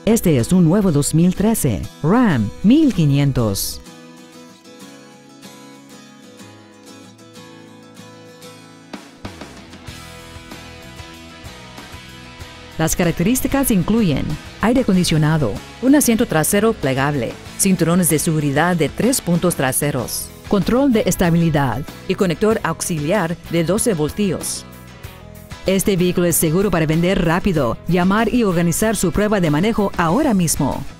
Este es un nuevo 2013 Ram 1500. Las características incluyen aire acondicionado, un asiento trasero plegable, cinturones de seguridad de 3 puntos traseros, control de estabilidad y conector auxiliar de 12 voltios. Este vehículo es seguro para vender rápido. Llamar y organizar su prueba de manejo ahora mismo.